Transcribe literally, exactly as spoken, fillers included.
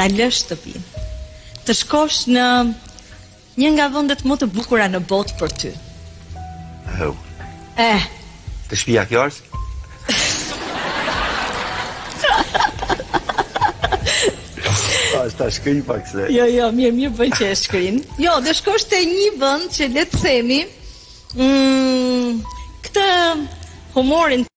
ta lësh shtëpinë, të shkosh në një nga vendet më të bukura në botë për ty. Oh. Eh, Të shtëpia kjo është? Ta shkëj pak se. Jo, jo, mirë, mirë bën që e shkrin. Jo, dhe shkosh te një vend që le të themi, mm, këtë humorin